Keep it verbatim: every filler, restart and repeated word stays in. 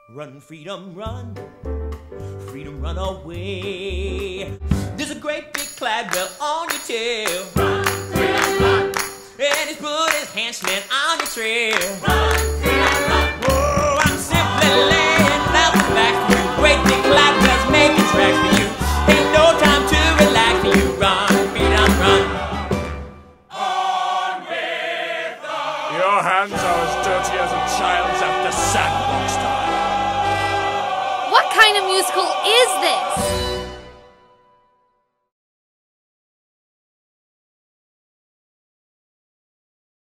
Run, freedom, run. Freedom, run away. There's a great big cloud bell on your tail. Run, freedom, run. And he's put his hand on your trail. Run, freedom, run. Whoa, I'm simply laying out the facts for you. Great big cloud bells making tracks for you. Ain't no time to relax for you. Run, freedom, run. On with the... Your hands are as dirty as a child's after sandbox time. What kind of musical is this?